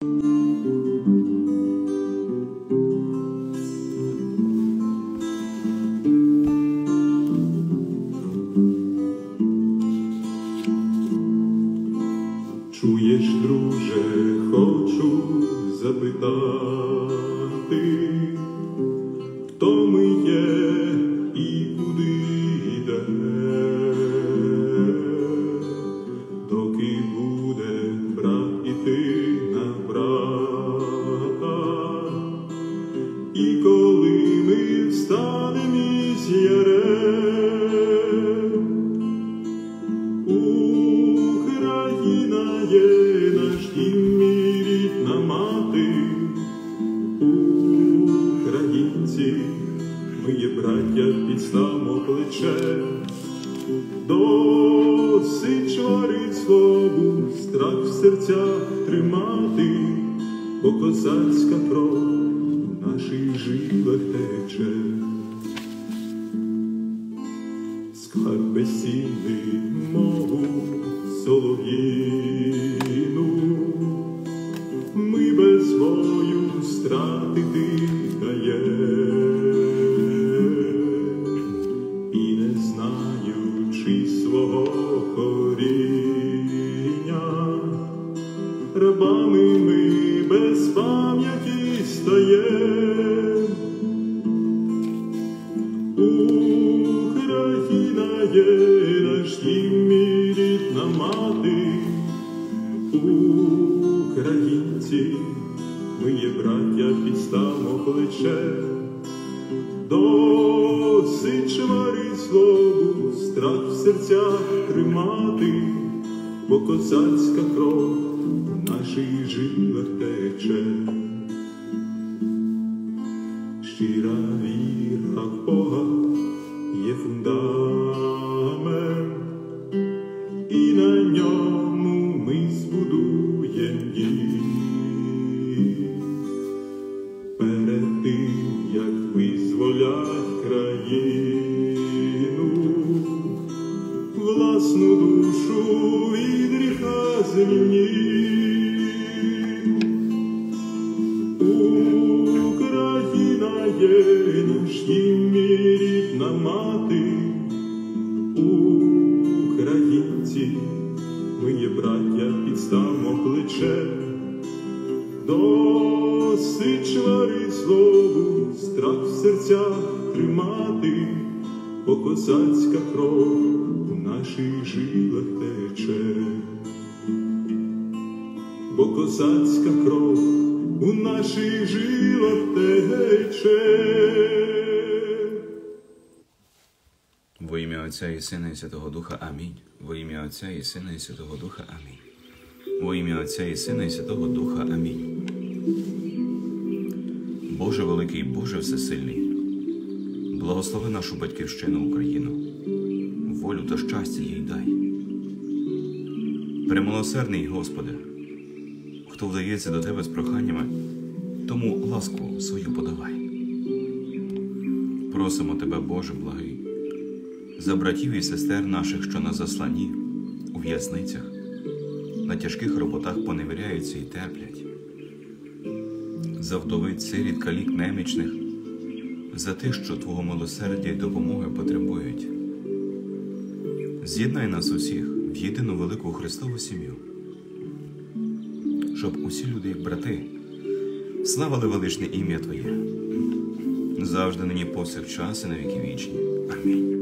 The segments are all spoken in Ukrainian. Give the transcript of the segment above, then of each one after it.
Чуєш, друже, хочу запитати, хто ми є і куди йде, доки буде брат іти на брата, і коли ми встанем із ярем, Україна є наш дім і рідна мати, українці, ми є браття, підставмо плече, досить чварить злобу, страх в серцях тримати, бо козацька кров в наших жилах тече. Склад безцінний мову солов'їну, ми без бою стратити даєм, і не знаючи свого коріння, рабами ми без пам'яті стаєм. Україна є наш дім і рідна мати, українці, ми є браття, підставмо плече, досить чварить злобу, страх в серцях тримати, бо козацька кров в наших жилах тече. Щира віра в Бога є фундамент, і на ньому ми збудуєм дім. Перед тим, як визволять країну, власну душу від гріха звільніть. Україна є наш дім і рідна мати, українці, ми є браття, підставмо плече, досить чварить злобу, страх в серцях тримати, бо козацька кров у наших жилах тече, бо козацька кров у наших жилах тече. Во ім'я Отця і Сина і Святого Духа. Амінь. Во ім'я Отця і Сина і Святого Духа. Амінь. Во ім'я Отця і Сина і Святого Духа. Амінь. Боже великий, Боже всесильний, благослови нашу батьківщину Україну, волю та щастя їй дай. Премилосердний Господи, хто вдається до Тебе з проханнями, тому ласку свою подавай. Просимо Тебе, Боже благий, за братів і сестер наших, що на засланні, у в'язницях, на тяжких роботах поневіряються і терплять, за вдовиць, сиріт, калік, немічних, за тих, що Твого милосердя й допомоги потребують. З'єднай нас усіх в єдину велику Христову сім'ю, щоб усі люди, як брати, славили величне ім'я Твоє, завжди, нині, повсякчас і на віки вічні. Амінь.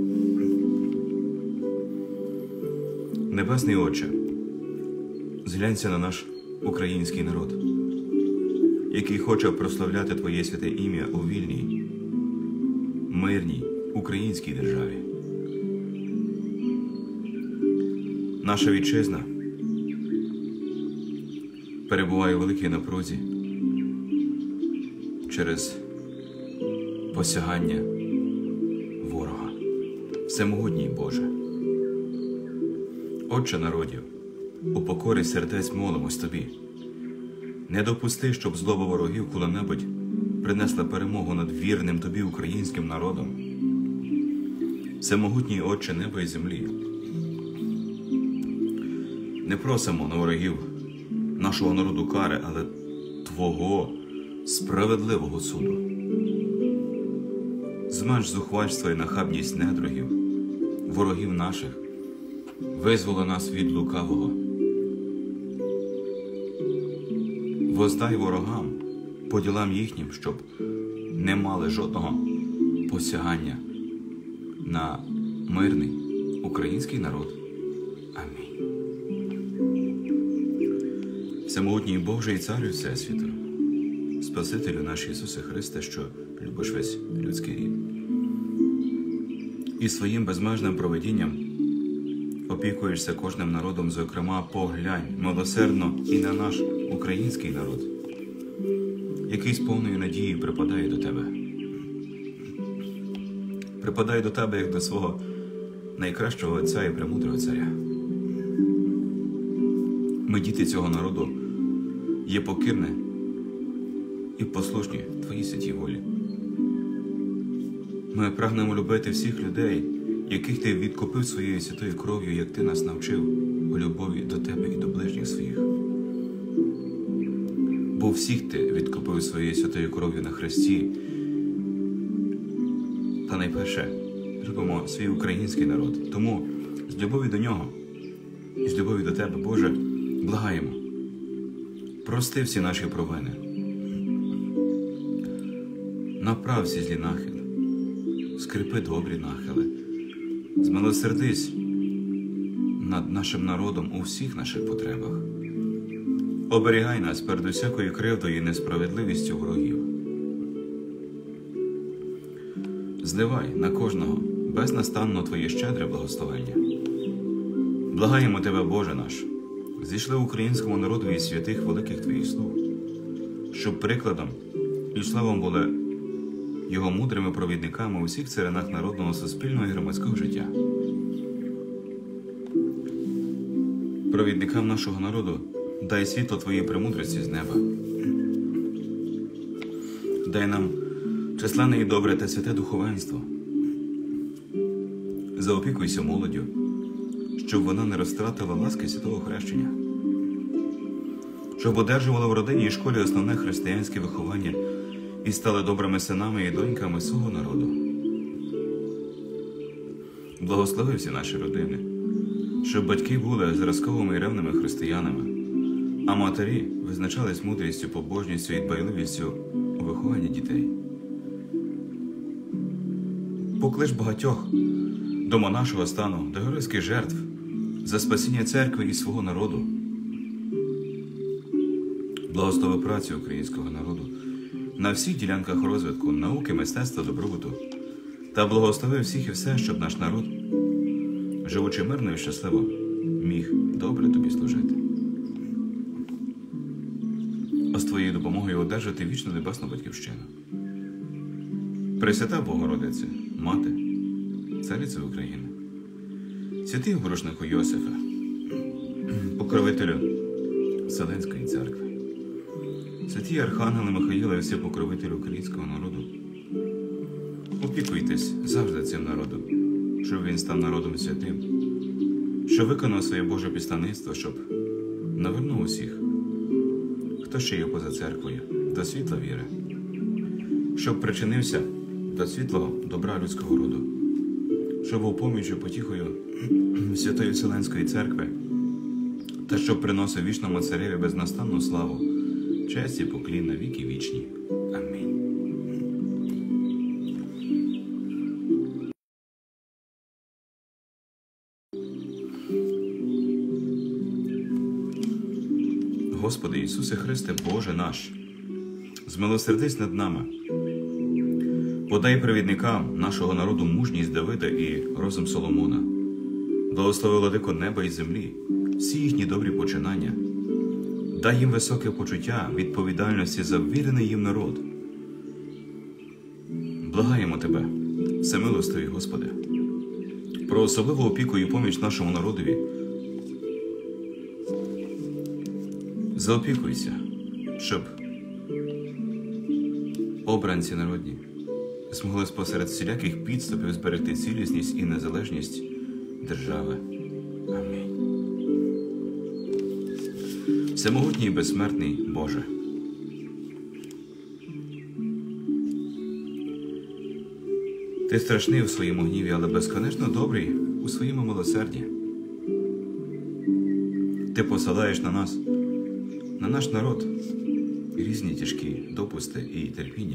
Небесний Отче, зглянься на наш український народ, який хоче прославляти Твоє святе ім'я у вільній, мирній українській державі. Наша вітчизна перебуває у великій напрузі через посягання ворога. Всемогутній Боже, Отче народів, у покорі сердець молимось Тобі. Не допусти, щоб злоба ворогів коли-небудь принесла перемогу над вірним Тобі українським народом. Всемогутній Отче неба і землі, не просимо на ворогів нашого народу кари, але Твого справедливого суду. Зменш зухвальство і нахабність недругів, ворогів наших, визволи нас від лукавого. Воздай ворогам по ділам їхнім, щоб не мали жодного посягання на мирний український народ. Амінь. Всемогутній Боже і Царю Всесвіту, Спасителю наш Ісусе Христе, що любиш весь людський рід, і своїм безмежним провидінням опікуєшся кожним народом, зокрема, поглянь милосердно і на наш український народ, який з повною надією припадає до Тебе. Припадає до Тебе, як до свого найкращого Отця і премудрого Царя. Ми, діти цього народу, є покірні і послушні Твоїй святій волі. Ми прагнемо любити всіх людей, яких Ти відкупив своєю святою кров'ю, як Ти нас навчив у любові до Тебе і до ближніх своїх. Бо всіх Ти відкупив своєю святою кров'ю на хресті. Та найперше, любимо свій український народ. Тому з любові до нього і з любові до Тебе, Боже, благаємо. Прости всі наші провини. Направ всі злі нахили. Скріпи добрі нахили. Змилосердись над нашим народом у всіх наших потребах. Оберігай нас перед усякою кривдою і несправедливістю ворогів. Зливай на кожного безнастанно Твоє щедре благословення. Благаємо Тебе, Боже наш, зійшли українському народу і святих великих Твоїх слуг, щоб прикладом і славом були його мудрими провідниками у всіх царинах народного, суспільного і громадського життя. Провідникам нашого народу дай світло Твоєї премудрості з неба. Дай нам численне і добре та святе духовенство. Заопікуйся молоддю, щоб вона не розтратила ласки святого хрещення, щоб одержувала в родині і школі основне християнське виховання і стали добрими синами і доньками свого народу. Благослови всі наші родини, щоб батьки були зразковими і ревними християнами, а матері визначались мудрістю, побожністю і дбайливістю у вихованні дітей. Поклич багатьох до монашого стану, до героїчних жертв за спасіння церкви і свого народу. Благослови працю українського народу на всіх ділянках розвитку, науки, мистецтва, добробуту. Та благослови всіх і все, щоб наш народ, живучи мирно і щасливо, міг добре Тобі служити. А з Твоєю допомогою одержати вічну небесну батьківщину. Пресвята Богородице, Мати, Цариця України, святий обручнику Йосифе, покровителю Вселенської церкви, святі Архангели Михаїла і всі покровителі українського народу, опікуйтесь завжди цим народом, щоб він став народом святим, щоб виконав своє Боже підставництво, щоб навернув усіх, хто ще є поза церквою, до світла віри, щоб причинився до світлого добра людського роду, щоб був поміччю потіхою Святої Вселенської церкви, та щоб приносив вічному цареві безнастанну славу, честь і поклін на віки вічні. Амінь. Господи Ісусе Христе, Боже наш, змилосердись над нами. Подай провідникам нашого народу мужність Давида і розум Соломона. Благослови владико неба і землі, всі їхні добрі починання. Дай їм високе почуття відповідальності за ввірений їм народ. Благаємо Тебе, всемилостивий Господи, про особливу опіку і поміч нашому народові. Заопікуйся, щоб обранці народні змогли спосеред всіляких підступів зберегти цілісність і незалежність держави. Амінь. Всемогутній і безсмертний Боже, Ти страшний у своєму гніві, але безконечно добрий у своєму милосерді. Ти посилаєш на нас, на наш народ, різні тяжкі допусти і терпіння.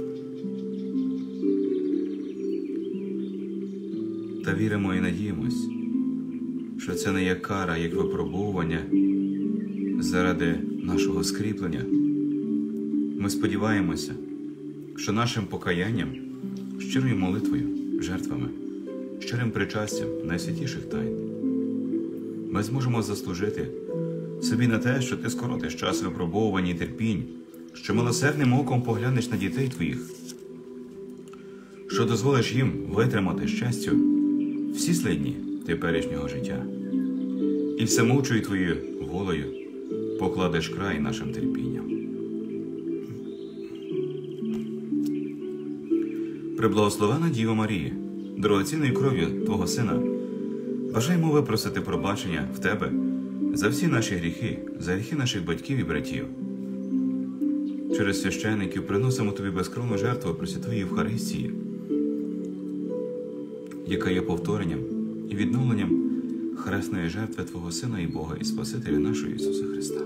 Та віримо і надіємось, що це не є кара, як випробовування заради нашого скріплення. Ми сподіваємося, що нашим покаянням, щирою молитвою, жертвами, щирим причастям найсвятіших тайн ми зможемо заслужити собі на те, що ти скоротиш час випробовувань і терпінь, що милосердним оком поглянеш на дітей твоїх, що дозволиш їм витримати щастю всі слідні теперішнього життя, і всемогучою твоєю волею покладеш край нашим терпінням. Преблагословена Діва Марія, дорогоцінною кров'ю Твого Сина, бажаємо випросити пробачення в Тебе за всі наші гріхи, за гріхи наших батьків і братів. Через священиків приносимо Тобі безкровну жертву Пресвятої Євхаристії, яка є повторенням і відновленням хресної жертви Твого Сина і Бога і Спасителя нашого Ісуса Христа.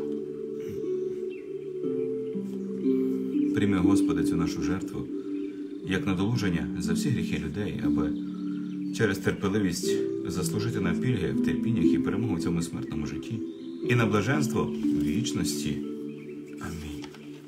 Прийми, Господи, цю нашу жертву як надолуження за всі гріхи людей, аби через терпеливість заслужити на пільги в терпіннях і перемогу в цьому смертному житті і на блаженство в вічності. Амінь.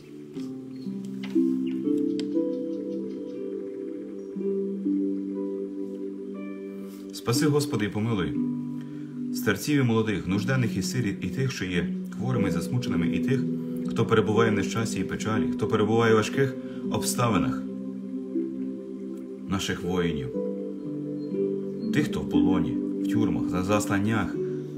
Спаси, Господи, і помилуй старців і молодих, нужденних і сиріт, і тих, що є хворими і засмученими, і тих, хто перебуває в нещасті і печалі, хто перебуває в важких обставинах, наших воїнів, тих, хто в полоні, в тюрмах, на засланнях,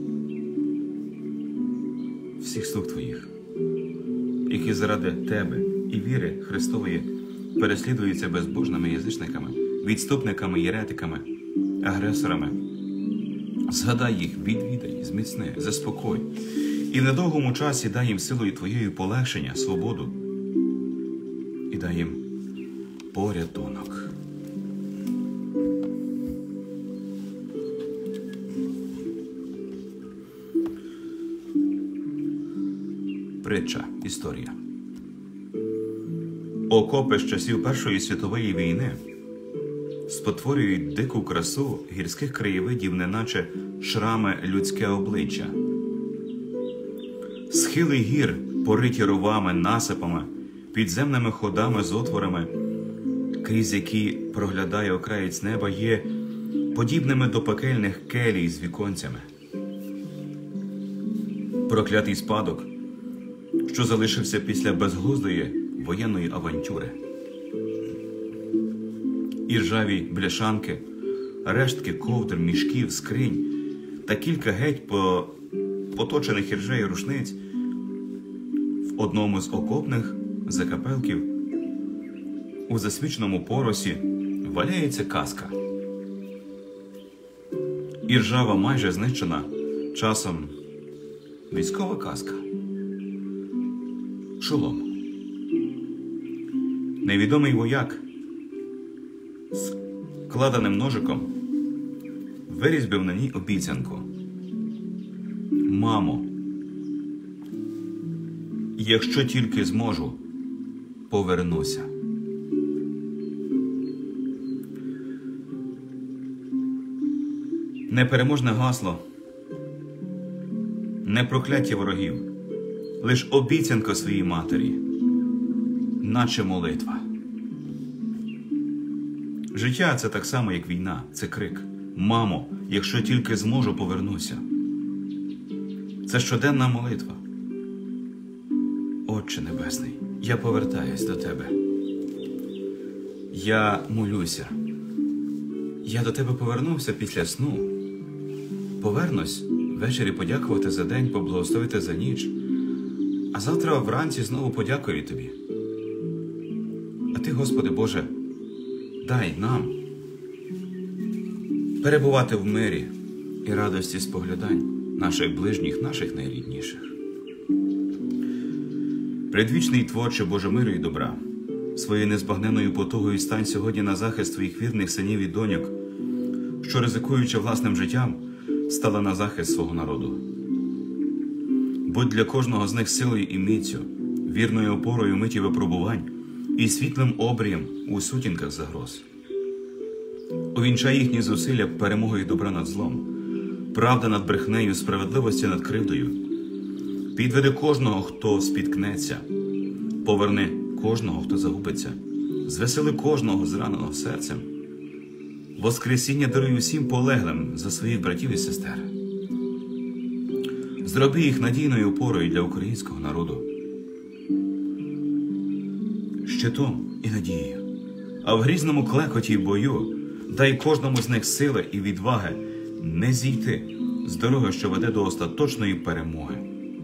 всіх слуг Твоїх, які заради Тебе і віри Христової переслідуються безбожними язичниками, відступниками, єретиками, агресорами. Згадай їх, відвідай, зміцни, заспокой. І в недовгому часі дай їм силою Твоєю полегшення, свободу. І дай їм порятунок. Притча, історія. Окопи з часів Першої світової війни спотворюють дику красу гірських краєвидів, неначе шрами людське обличчя. Схили гір, пориті ровами, насипами, підземними ходами з отворами, крізь які проглядає окраєць неба, є подібними до пекельних келій з віконцями. Проклятий спадок, що залишився після безглуздої воєнної авантюри. І ржаві бляшанки, рештки ковдр, мішків, скринь та кілька геть поточених іржею рушниць в одному з окопних закапелків у засвіченому поросі валяється каска. І ржава, майже знищена часом військова каска. Шолом. Невідомий вояк з кладеним ножиком вирізбив на ній обіцянку. Мамо, якщо тільки зможу, повернуся. Непереможне гасло, не прокляття ворогів, лиш обіцянка своїй матері, наче молитва. Життя – це так само, як війна, це крик. Мамо, якщо тільки зможу, повернуся. Це щоденна молитва. Отче Небесний, я повертаюсь до Тебе. Я молюся. Я до Тебе повернувся після сну. Повернусь ввечері подякувати за день, поблагословити за ніч. А завтра вранці знову подякую Тобі. А Ти, Господи Боже, дай нам перебувати в мирі і радості споглядань наших ближніх, наших найрідніших. Предвічний Творче Боже миру і добра, своєю незбагненною потугою стань сьогодні на захист твоїх вірних синів і доньок, що, ризикуючи власним життям, стали на захист свого народу. Будь для кожного з них силою і міцю, вірною опорою миті випробувань і світлим обрієм у сутінках загроз. Увінчай їхні зусилля перемогою добра над злом, правда над брехнею, справедливості над кривдою. Підведи кожного, хто спіткнеться, поверни кожного, хто загубиться, звесели кожного зраненого серцем. Воскресіння даруй усім полеглим за своїх братів і сестер. Зроби їх надійною опорою для українського народу, щитом і надією. А в грізному клекоті й бою дай кожному з них сили і відваги не зійти з дороги, що веде до остаточної перемоги.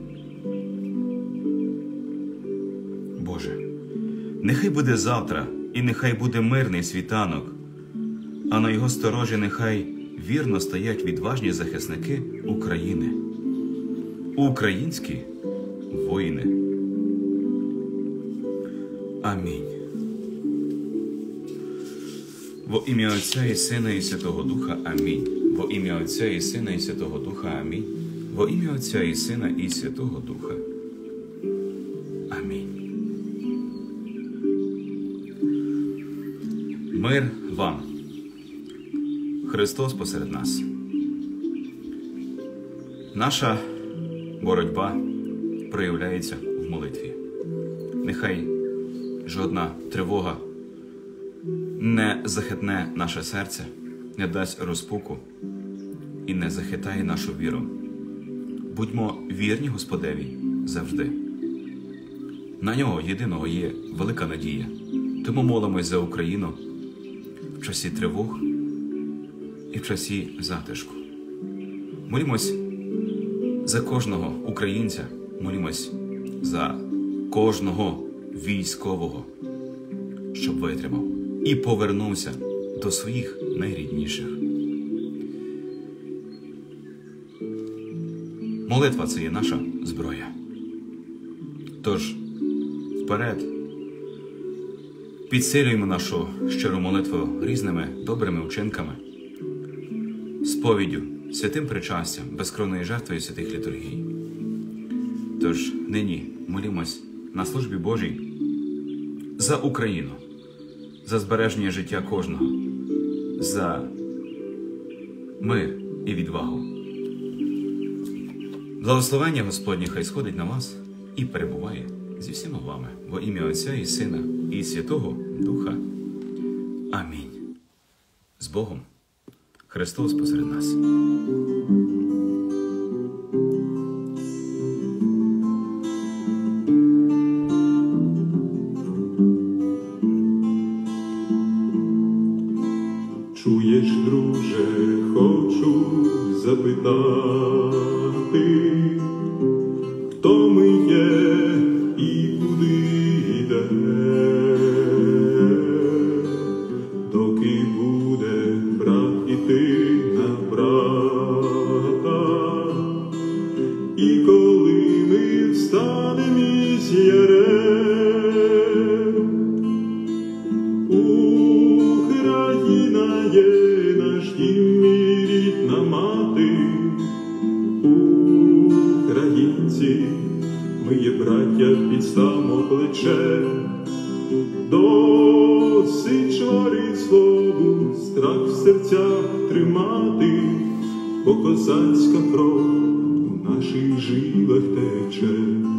Боже, нехай буде завтра і нехай буде мирний світанок, а на його сторожі нехай вірно стоять відважні захисники України, українські воїни. Амінь. Во ім'я Отця і Сина і Святого Духа. Амінь. Во ім'я Отця і Сина і Святого Духа. Амінь. Во ім'я Отця і Сина і Святого Духа. Амінь. Мир вам. Христос посеред нас. Наша боротьба проявляється в молитві. Нехай жодна тривога не захитне наше серце, не дасть розпуку і не захитає нашу віру. Будьмо вірні Господеві завжди. На нього єдиного є велика надія. Тому молимось за Україну в часі тривог і в часі затишку. Молімось за кожного українця, молімось за кожного військового, щоб витримав і повернувся до своїх найрідніших. Молитва – це є наша зброя. Тож, вперед, підсилюємо нашу щиру молитву різними добрими вчинками, сповіддю, святим причастям, безкровною жертвою святих літургій. Тож, нині молімось на службі Божій за Україну, за збереження життя кожного, за мир і відвагу. Благословення Господнє хай сходить на вас і перебуває зі всіма вами. Во ім'я Отця і Сина і Святого Духа. Амінь. З Богом. Христос посеред нас. Чуєш, друже, хочу запитати, хто ми є і куди йде, доки буде брат іти на брата, і коли ми встанем із ярем, Україна є наш дім і рідна мати, українці, ми є браття під само плече, досить чварить слову, страх в серцях тримати, бо козацька кров у наших жилах тече.